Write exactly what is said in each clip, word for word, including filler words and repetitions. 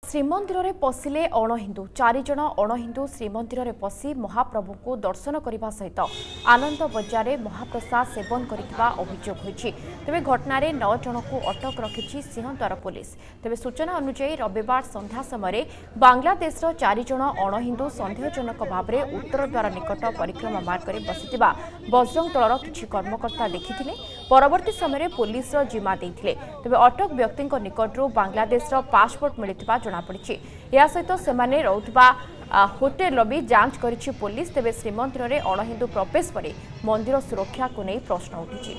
श्रीमंदिर में पशिले अणहिंदू चार जन अणहिंदू श्रीमंदिर में पशि महाप्रभु को दर्शन करने सहित आनंद बजार महाप्रसाद सेवन करथिबा अभियोग होइछि। तेबे घटना नौ जन को अटक रखिछि सिंहद्वार पुलिस। तेबे सूचना अनुसार रविवार संध्या समय बांग्लादेश चार जन अणहिंदू सन्देहजनक भाव में उत्तर द्वार निकट परिक्रमा मार्ग कर बसिथिबा बजरंग दलर किछि कर्मकर्ता देखिथिले। परवर्ती समय पुलिस जिम्मा देइथिले। तेबे अटक व्यक्ति निकटरू बांग्लादेश पासपोर्ट मिलिथिबा जणा पड़िछि। या सहित सेमाने रहुथिबा होटेल भी जांच करिछि पुलिस। तेबे श्रीमंदिर में अणहिंदू प्रवेश पर मंदिर सुरक्षा को नहीं प्रश्न उठिछि।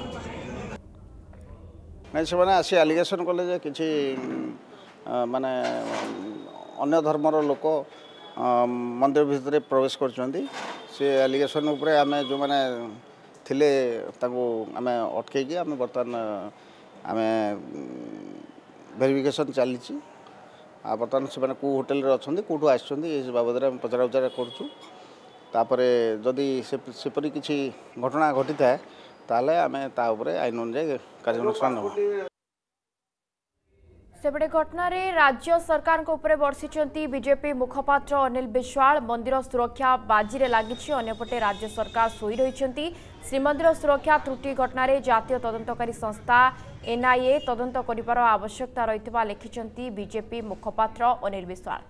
नहीं से आसी आलिगेसन कले जे किछि माने अन्य धर्मर लोक मंदिर भितर प्रवेश करछन्ती। से आलिगेसन उपरे आमे जो माने थिले ताको आमे अटकेकी आमे बर्तमान आमे वेरिफिकेशन चलीछि। आ बर्तमान से को होटेल रे अछन्ती कोठु आछन्ती ए बाबद रे पचरा उचार करछु। तापरे जदि सेपरि किछि घटना घटी थाए ताले आमे ता उपरे आईन अनुसार कार्यानुष्ठान नबो। सेबडे घटना रे राज्य सरकार को उपरे वर्षिचंती बीजेपी मुखपात्र अनिल विश्वाल। मंदिर सुरक्षा बाजी रे लागिछि। अन्यपटे राज्य सरकार सोई रहिचंती। श्रीमंदिर सुरक्षा त्रुटि घटना रे जातीय तदंतकारी संस्था एनआईए तदंत करिबार आवश्यकता रहितबा लिखिचंती बीजेपी मुखपात्र अनिल विश्वाल।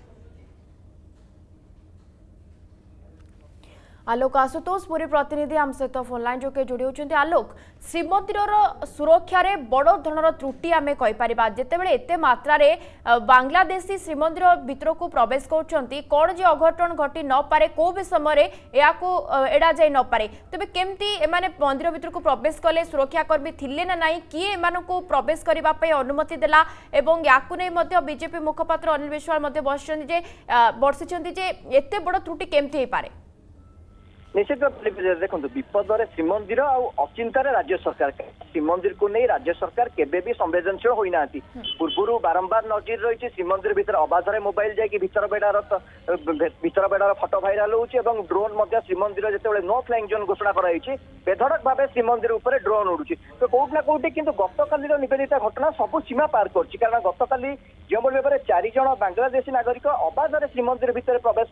आलोक आशुतोष पूरी प्रतिनिधि आम सहित फोनलाइन जो जोड़ी होती। आलोक, श्रीमंदिर सुरक्षा रे बड़ धरणर त्रुटि आम कहीपर जितेबाला एत मात्रा बांग्लादेशी श्रीमंदिर भितर को प्रवेश कर कौन जे अघटन घटी न पारे को भी समय या एड़ा जाई न पारे तेज केमती एमाने मंदिर भितर को प्रवेश कले सुरक्षाकर्मी थिले ना नहीं किए एमान को प्रवेश करने अनुमति देला एवं याकू नहीं बीजेपी मुखपात्र अनिल विश्वाल बसिंट बर्षिंट जे एत बड़ त्रुटि केमती हो पारे। निश्चित देखो विपद श्रीमंदिर अचिंतार राज्य सरकार श्रीमंदिर को नहीं राज्य सरकार केबे भी संवेदनशील होना पूर्व बारंबार नजर रही श्रीमंदिर भीतर अबाधरे मोबाइल जाकि भीतर बेड़ार भीतर बेड़ार फटो भाइराल होची ड्रोन श्रीमंदिर जिते नो फ्लाइंग जोन घोषणा कराई बेधड़क भाव श्रीमंदिर उपर ड्रोन उड़ुची। तो कौटना कौटी किंतु गतकाली निवेदित घटना सब सीमा पार कर कारण गतकाली जो भाव में चार जन बांग्लादेशी नागरिक अबाधरे श्रीमंदिर भीतर प्रवेश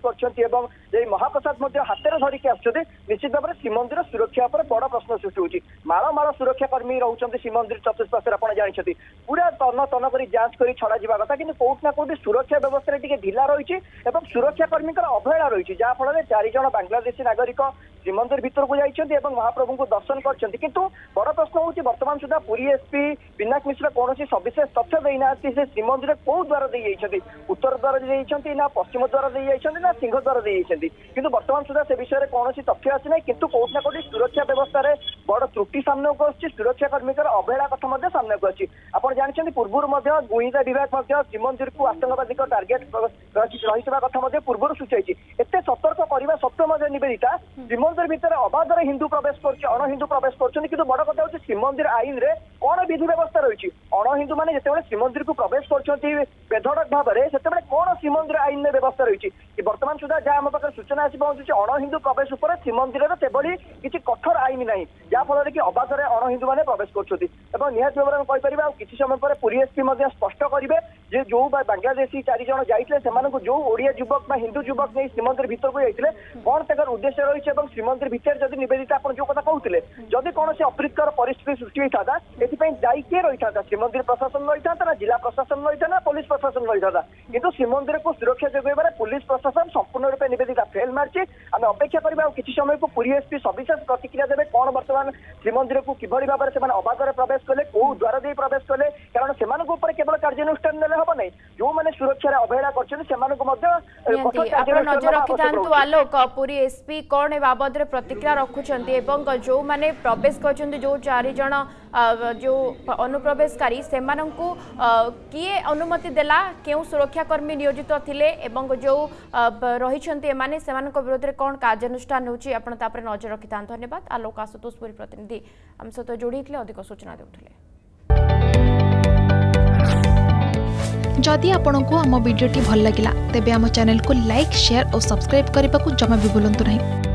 कर महाप्रसाद हाथ में धरिकी आस निश्चित भाव में श्रीमंदिर सुरक्षा पर बड़ प्रश्न सृष्टि होती। माल माल सुरक्षा कर्मी रोचे श्रीमंदिर चतुष्पार्श्व आप जानते पूरा तन तन कर जांच कर छड़ा जावा कथा कि कौटना कौटी सुरक्षा व्यवस्था टी ढिला रही सुरक्षा कर्मी अवहेला रही जहाँफल चार जन बांग्लादेशी नागरिक श्रीमंदिर भीतर को जाइए महाप्रभु को दर्शन करते किंतु बड़ प्रश्न होची बर्तमान सुधा पुरी एसपी पिनाक मिश्र कौन सविशेष तथ्य देना से श्रीमंदिर कौ द्वार दे उत्तर द्वार दे ना पश्चिम द्वार दे ना सिंह द्वार दे किंतु बर्तमान सुधा से विषय में कौन तथ्य आसी ना किंतु कौटना कौटी सुरक्षा व्यवस्था रे बड़ त्रुटि सामने को आछि सुरक्षा कर्मी अवहेला कथा सामने को आछि। आप जानते पूर्व गुइंदा विभाग श्रीमंदिर को आतंकवादी टार्गेट रही कथा पूर्व सूचाई एत सतर्क करने सत्वे निवेदिता श्रीमंदिर भीतर अबाधर हिंदू प्रवेश कर अणहिंदू प्रवेश कर बड़ कथा हूँ श्रीमंदिर आईन रे कौन विधि व्यवस्था रही अणहिंदू मैंने जिते श्रीमंदिर को प्रवेश कर बेधड़क भाव में से कौन श्रीमंदिर आईन में व्यवस्था रही बर्तमान सुधा जहाँ आम पाखे सूचना आसी पहुंची अणहिंदू प्रवेश उपर श्रीमंदिर से किसी कठोर आईन ना जहाँफल कि अबाधरे अणहिंदू मैंने प्रवेश कर निहत भाव में कहीपर किसी समय पर पुरी एसपी स्पष्ट करेंगे जे जो बांग्लादेशी चार जन जाइए से जो ओडिया युवक हिंदू युवक नहीं श्रीमंदिर भीतर को जाते कौन तक उद्देश्य रही है श्रीमंदिर भीतर जब निवेदित आप जो कथा कहते जदि कौन से अप्रीतकर परिस्थिति सृष्टि होता है ये दायी किए रही था श्रीमंदिर प्रशासन रही था ना जिला प्रशासन रही था ना पुलिस प्रशासन रही था किंतु श्रीमंदिर को सुरक्षा जोगाइबार पुलिस प्रशासन संपूर्ण रूप निवेदित फेल मार्च आम अपेक्षा करवा किसी समय को पुरी एसपी सविशेष प्रतिक्रिया देवे कौन बर्तमान श्रीमंदिर को किभली भाव में अबाधर प्रवेश कले कौ द्वार दे प्रवेश कले कारण से केवल कार्यानुष्ठान नेले हम नहीं जो मैंने सुरक्षा अवहेला कर आलोक पुरी एसपी कौन ए बाबद प्रतिक्रिया रखुंट जो मैंने प्रवेश कर जो चार जन जो अनुप्रवेशकारी से किए अनुमति देला क्यों सुरक्षाकर्मी नियोजित थिले एवं जो रही विरोध में कौन कार्यानुष्ठान होची नजर रखि था। धन्यवाद आलोक आशुतोष पुरी प्रतिनिधि आम सहित जोड़ी अधिक सूचना देउथिले। जदि आपंक आम भिडी भल लगा तेब आम चैनल को लाइक शेयर और सब्सक्राइब करने को जमा भी भूलु नहीं।